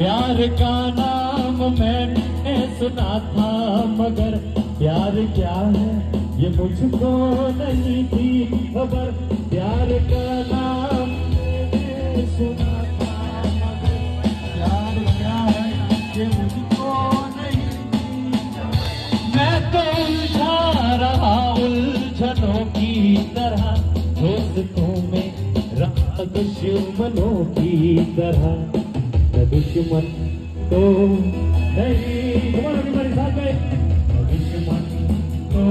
प्यार का नाम मैंने सुना था, मगर प्यार क्या है ये मुझको नहीं थी खबर। प्यार का नाम मैंने सुना था, मगर प्यार क्या है ये मुझको नहीं थी। मैं तो उलझा रहा उलझनों की तरह, दोस्तों में रहा दुश्मनों की तरह। दुश्मन तो नहीं, तुम्हारे मेरे साथ में, दुश्मन तो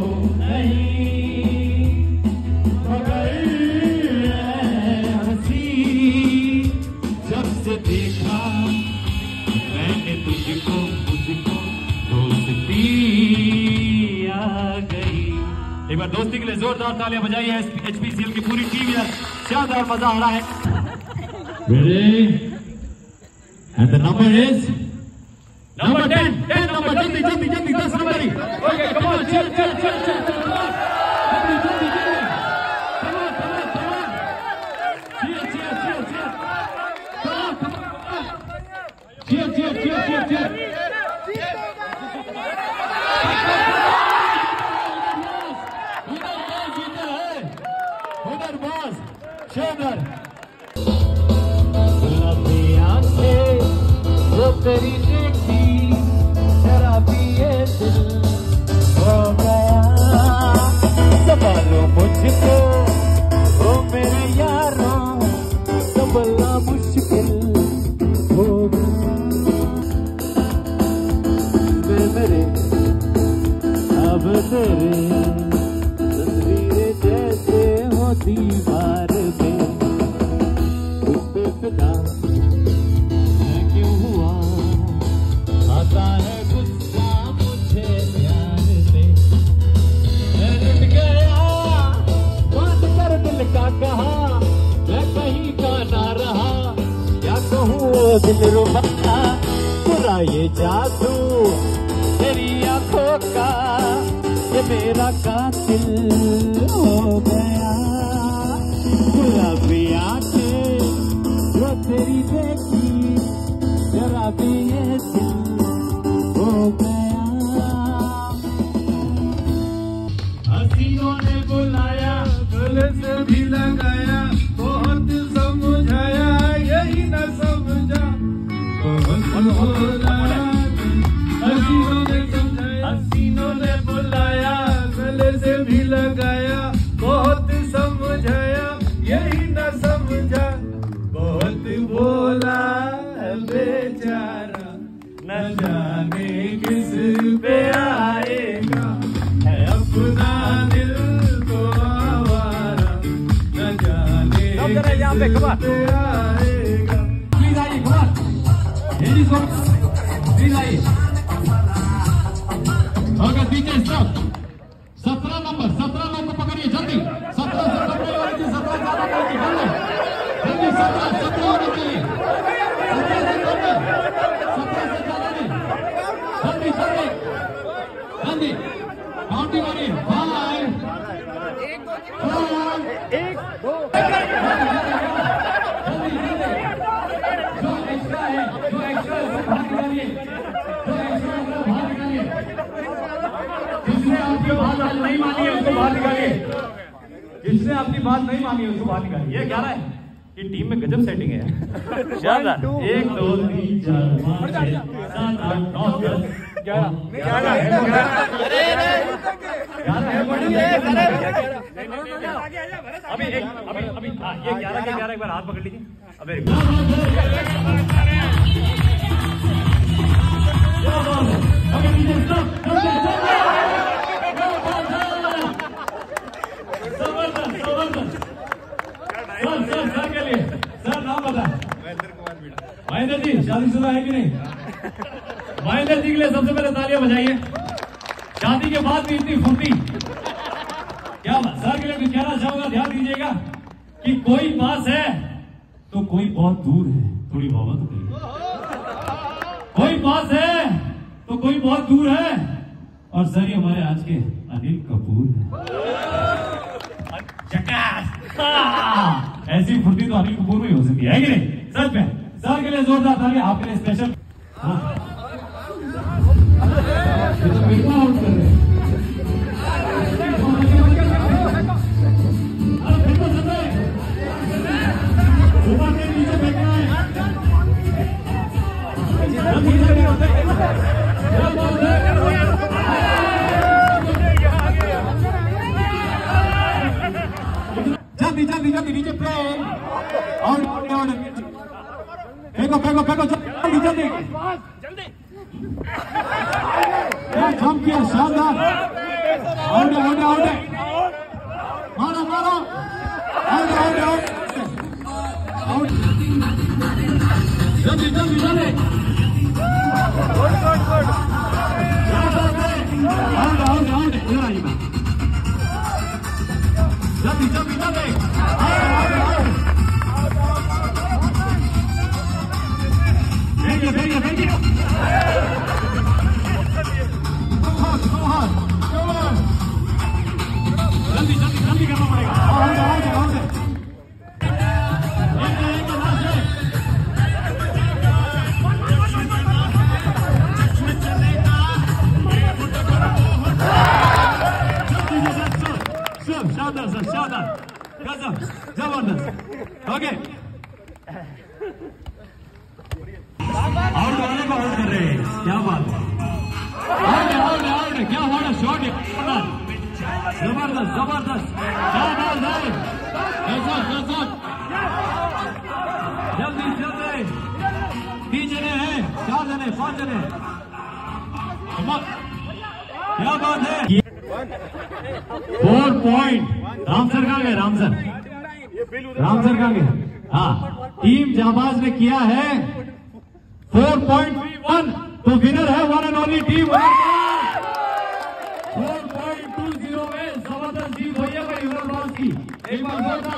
नहीं मगर हंसी। जब से देखा मैंने तुझको मुझको दोस्ती आ गई। एक बार दोस्ती के लिए जोरदार तालियां बजाइए। HPCL की पूरी टीम यार, शानदार मजा आ रहा है। Ready? And the number is number 10. 10 number. Jaldi 10 number. Okay, come on. Chill. Jaldi. Come on. Cheer. उधर बॉस शेखर वो तेरी देखी शराबी ये दिल हो गया। संभालो मुझको ओ मेरे यारों, संभलना मुश्किल हो गया। मेरे अब तेरे तस्वीरें जैसे हो दीवार में, उस पे फिदा आता है गुस्सा मुझे प्यार से। मैं रुठ गया बात कर दिल का कहा, मैं कहीं का ना रहा। क्या कहूँ दिल रुबा, बुरा ये जादू तेरी आंखों का, ये मेरा कातिल हो गया। गुलाबी आंखें जो तेरी देखी शराबी ये दिल हो गया। हसीनों ने बुलाया, गले से भी लगाया, बहुत समझाया यही न समझा, बहुत बोला। हसीनों ने बुलाया, गले से भी लगाया, बहुत समझाया यही न समझा, बहुत बोला बेचारा न जाने किस पे आएगा। है अपना दिल तो आवारा, न जाने किस पे आएगा। प्लीज आइए, प्लीज आइए। अगर पीछे स्टॉप 17 नंबर को पकड़िए जल्दी। 17 से कपड़े वाले जी, 17 ज्यादा जल्दी 17 होने चाहिए। 17 से ज्यादा नहीं, जल्दी काउंटिंग हो रही है। 5 1 2 जो एक्स्ट्रा है बाहर निकालिए, जिसने आपकी बात नहीं मानी है उसको बाहर निकालिए, जिसने आपकी बात नहीं मानी है उसको बाहर निकालिए। ये 11 है, ये टीम में गजब सेटिंग है। 1 2 3 4 5 6 7 8 9 10 11 अभी ये 11 के 11 एक बार हाथ पकड़ लीजिए। अबे सर के लिए सर नाम बता। महेंद्र जी शादीशुदा है कि नहीं? महेंद्र जी के लिए सबसे पहले तालियां बजाइए। शादी के बाद भी इतनी फुर्ती, क्या सर के लिए कुछ कहना चाहूंगा। ध्यान दीजिएगा कि कोई पास है तो कोई बहुत दूर है। थोड़ी मोहब्बत तो करिए। कोई पास है तो कोई बहुत दूर है। और सर ये हमारे आज के अनिल कपूर है। ऐसी फुर्ती तो अनिल कपूर में ही हो सकती है कि नहीं? सच में सर के लिए जोरदार ताली, आपके लिए स्पेशल। हाँ ये तो बिल्कुल आउट कर रहे हैं। ऊपर के नीचे फेंकना है। जल्दी जल्दी जल्दी नीचे प्लेन आउट आउट आउट फेंको फेंको फेंको जल्दी जल्दी क्या जंप किया शानदार आउट आउट आउट मारो मारो आउट आउट आउट आउट जल्दी जल्दी जल्दी आउट आउट आउट इधर आइए जल्दी जल्दी जल्दी भेजिए भेजिए भेजिए जल्दी जल्दी जल्दी करना पड़ेगा शानदार सर शानदार गजब जबरदस्त ओके आउट वाले को आउट कर रहे हैं क्या बात है आउट आउट आउट क्या वाला शॉट है जबरदस्त जबरदस्त जल्दी जल्दी 3 जने हैं 4 जने 5 जने क्या बात है 4 पॉइंट राम सर कहाँ गए राम सर कहाँ गए हाँ टीम जाबाज ने किया है 4.1 तो विनर है वन एंड ओनली टीम 4.20 में जबरदस्त जीत हुई है यूनिवर्स की एक बार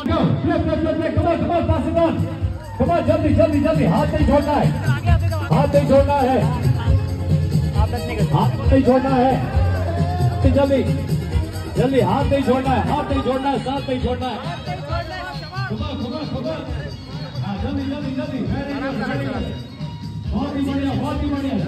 कमाल जल्दी जल्दी जल्दी हाथ नहीं छोड़ना है हाथ नहीं छोड़ना है हाथ नहीं छोड़ना है जल्दी जल्दी हाथ नहीं छोड़ना है साथ नहीं छोड़ना है जल्दी जल्दी जल्दी बहुत ही बढ़िया बहुत ही बढ़िया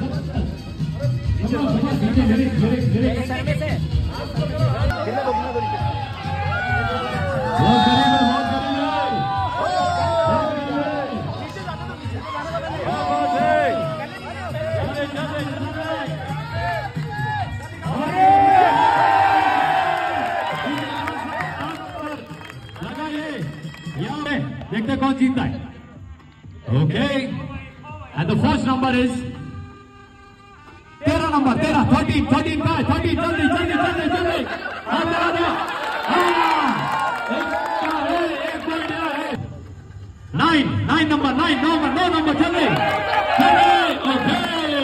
देखते कौन जीतता है okay and the first number is 13 number 13 13 13 का 13 जल्दी जल्दी जल्दी जल्दी एक पॉइंट है 9 नंबर 9 नंबर जल्दी ओके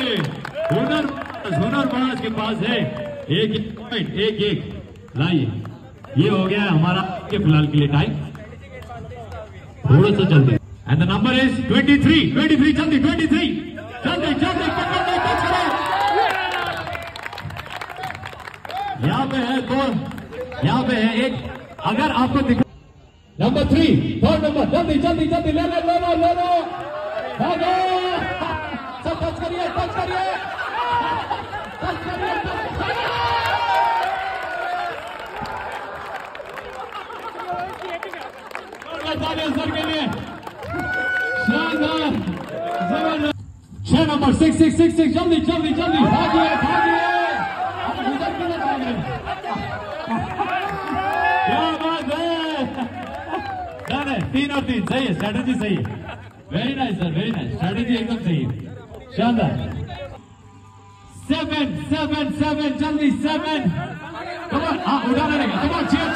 हुनर बाज के पास है एक पॉइंट एक लाइए ये हो गया हमारा के फिलहाल के लिए टाइम थोड़ा सा जल्दी एंड द नंबर इज 23 जल्दी 23 जल्दी जल्दी यहाँ पे है 2 यहाँ पे है एक अगर आपको दिख नंबर 3 थर्ड नंबर जल्दी जल्दी जल्दी ले लो भागो सब टच करिए सर के लिए शानदार जबरदस्त 6 नंबर 6 जल्दी भागिए क्या बात है 3 और 3 सही है स्ट्रेटेजी सही है very nice sir very nice strategy एकदम सही है शानदार 7 जल्दी 7 कमॉन उठाना रहेगा कमॉन चीयर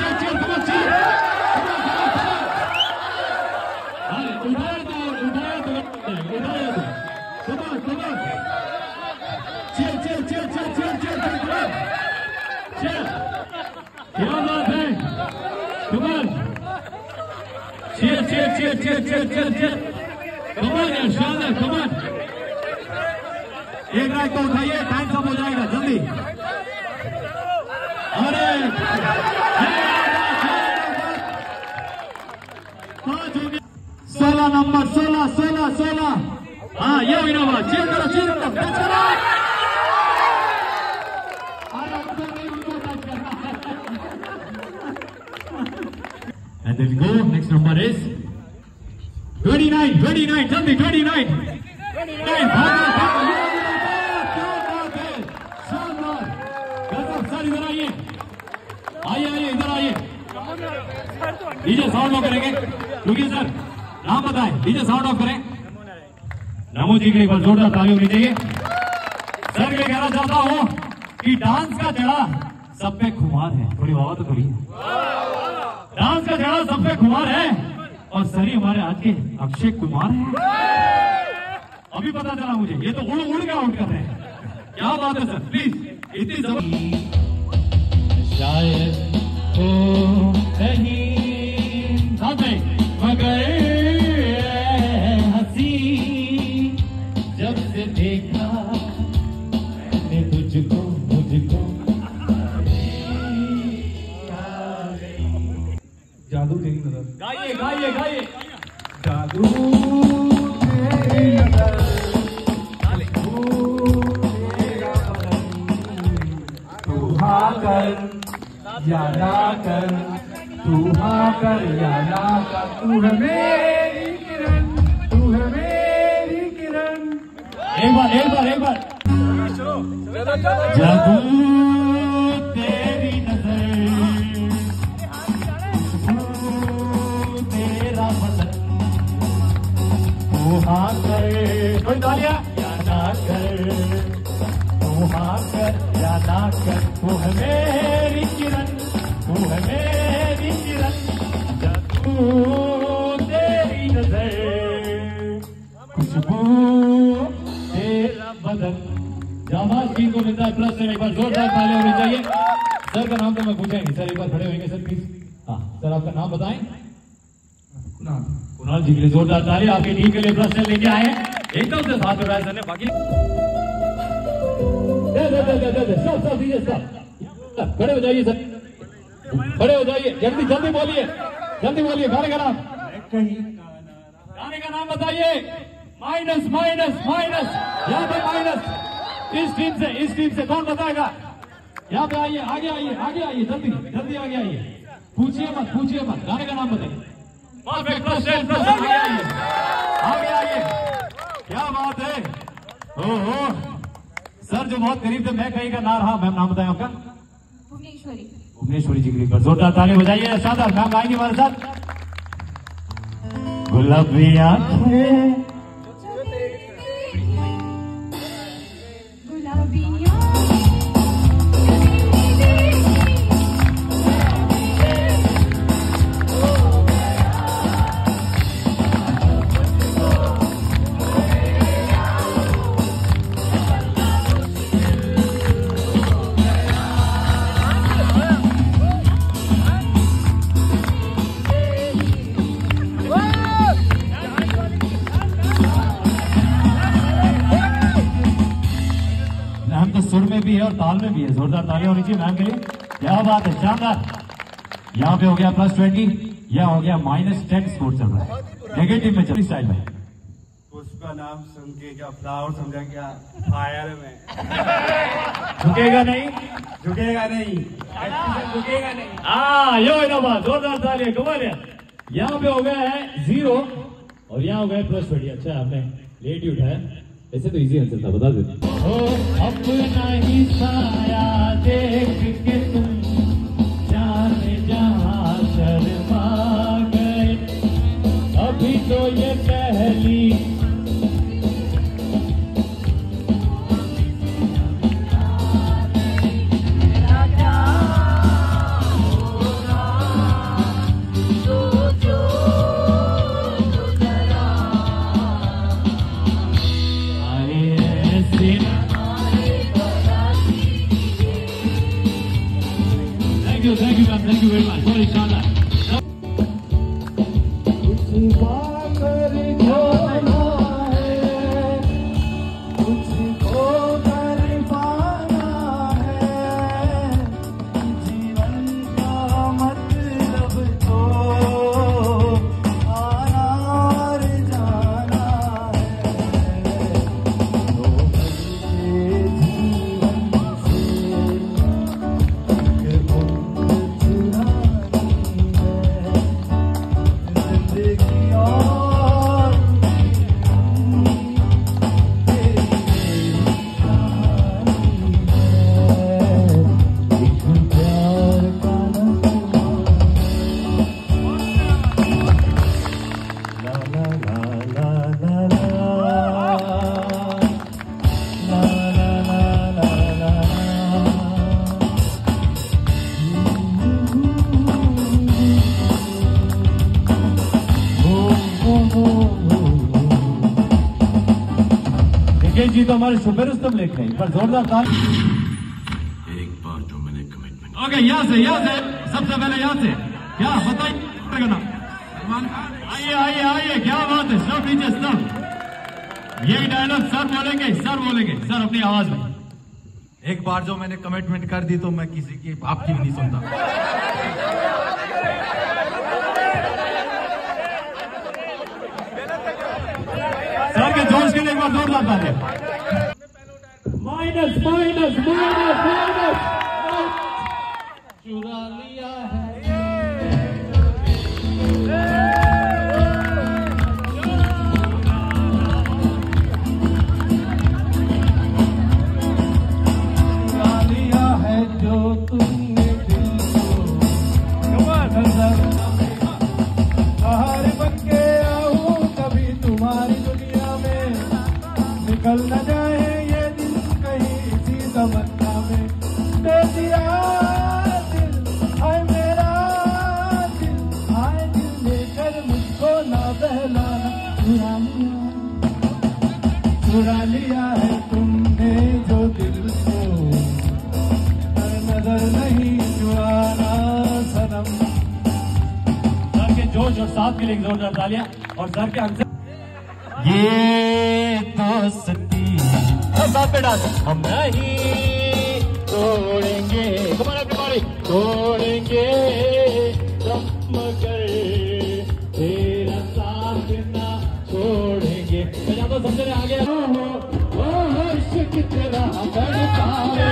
क्या बात है कमॉन चीयर कमॉन यार शानदार कमॉन एक राइट को उठाइए टाइम कम हो जाएगा जल्दी अरे 16 नंबर 16 हाँ ये हुई ना बात, चीयर करो, चीयर करो, टच करो। And then we go, next number is 29, 29, जल्दी 29, 29, भागो, क्या बात है, शानदार, गजब। सर इधर आइए, आइए आइए इधर आइए, डीजे साउंड ऑफ करेंगे, क्योंकि सर नाम बताएं, डीजे साउंड ऑफ करें। नमो जी के एक बार जोरदार ताली होनी चाहिए। सर ये कहना चाहता हूं कि डांस का जड़ा सब पे खुमार है, थोड़ी वाह तो करिए। डांस का जड़ा सब पे खुमार है और सर हमारे आज के अक्षय कुमार हैं। अभी पता चला मुझे, ये तो उड़ उड़ के आउट कर रहे हैं। क्या बात है सर, प्लीज इतनी शायद हो नहीं मगर हंसी जब से देखा मैंने तुझको मुझको जादू तेरी नजर, गाइए गाइए गाइए। जादू तेरी नजर, तू हाँ कर या ना कर, तू हाँ कर या ना कर, तू है मेरी किरण, तू है मेरी किरण। एक बार एक बार एक बार। जादू तेरी नजर, तेरा बदन, तू हाँ कर कोई तालियां या ना कर, तू हाँ कर या ना कर, तू है मेरी किरण, तू है मेरी किरण। जादू तेरी नजर, खुशबू तेरा बदन। जाबाज टीम को मिलता है प्लस से, एक बार जोरदार ताली होनी चाहिए। सर का नाम तो मैं पूछेंगे, सर एक बार खड़े होंगे सर प्लीज। हाँ सर आपका नाम बताएं। कुणाल जी के लिए जोरदार ताली, आपकी टीम के लिए प्लस से लेके आए हैं, एकदम से साथ उड़ाया सर ने। बाकी खड़े हो जाइए सर, खड़े हो जाइए, जल्दी जल्दी बोलिए, जल्दी बोलिए। गाने का नाम, गाने का नाम बताइए। माइनस माइनस माइनस, यहाँ पे माइनस। इस टीम से कौन बताएगा? यहाँ पे आइए, आगे आइए, आगे आइए, जल्दी जल्दी आगे आइए। पूछिए मत, गाने का नाम बताइए। परफेक्ट, प्लस आगे आइए, आगे आइए। क्या बात है, ओहो सर जो बहुत करीब थे, मैं कहीं का ना रहा। मैम नाम बताएं आपका? भुवनेश्वरी जी के लिए जोरदार ताली बजाइए। शानदार, मैम आएंगे हमारे साथ। गुलाबी आंखें, सुर में भी है और ताल में भी है। जोरदार तालियां होनी चाहिए मैम के लिए। क्या बात है, शानदार। यहाँ पे हो गया +20, यह हो गया -10 स्कोर चल रहा है। नेगेटिव में चल स्टाइल में। उसका नाम सुन के क्या फ्लावर समझा, क्या फायर में झुकेगा नहीं, झुकेगा नहीं, झुकेगा नहीं। हाँ यो है ना बात, जोरदार तालियां, कमाल है। यहाँ पे हो गया है 0 और यहाँ हो गया +20। अच्छा आपने लेट ही उठाया, ऐसे तो इजी आंसर था, बता दे। अपना ही साया देख के तुम जाने जहां शर्मा गए, अभी तो ये पहली Thank you, ma'am. Thank you very much. Very शानदार। मुकेश जी तो हमारे सुपर रुस्तम लिख रहे हैं, पर जोरदार ताल। एक बार जो मैंने कमिटमेंट। ओके, यहाँ से सबसे पहले यहाँ से क्या बताइए। आइए आइए आइए, क्या बात है। सब नीचे सब, यही डायलॉग सर बोलेंगे सर अपनी आवाज में। एक बार जो मैंने कमिटमेंट कर दी तो मैं किसी की आपकी भी नहीं सुनता। सर के जोश के लिए एक बार जोरदार तालियां। माइनस चुरा लिया है। जो तुमने दिल को बाहर बन के आऊं कभी तुम्हारी दुनिया में, निकल न जाए ये दिन कहीं इसी तमन्ना में। दे दिया दिल हाय मेरा दिल, हाय दिल लेकर मुझको ना बहलाना। चुरा लिया है तुमने जो दिल को, नजर नहीं चुराना सनम। सर के जोश और साथ के लिए जोरदार तालियां। और सर के आंसर ये दोस्ती साथ पे डांस। हम नहीं तोड़ेंगे, तोड़ेंगे मगर तेरा साथ ना छोड़ेंगे। समझ रहे आगे इश्क तेरा तड़पावे,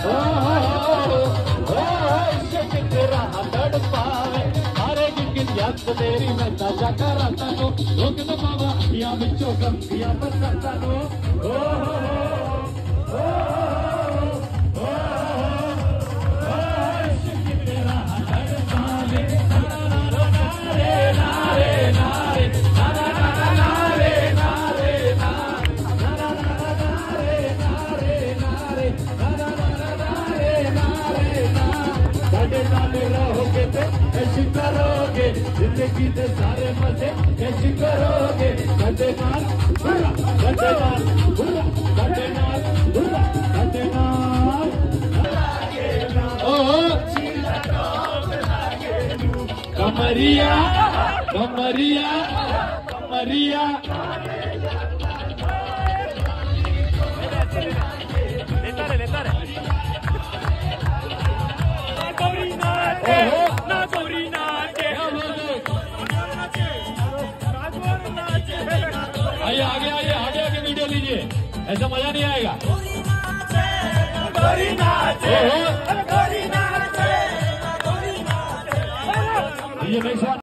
इश्क तेरा तड़पावे, सारे गिन याद तेरी मैं ताजा कराता नो, लोग तो बाबा या बिचो कम या बरसाता नो। इश्क तेरा तड़पावे, नारे नारे नारे नारे नारे नारे रहोगे तो कैसे करोगे, जिंदगी के सारे मजे कैसे करोगे। गड्ढे नाल कमरिया कमरिया कमरिया। लेता रे आइए आगे वीडियो लीजिए, ऐसा मजा नहीं आएगा। ये नेक्स्ट